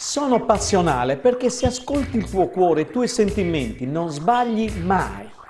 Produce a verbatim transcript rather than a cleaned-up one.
Sono passionale perché se ascolti il tuo cuore, i tuoi sentimenti, non sbagli mai.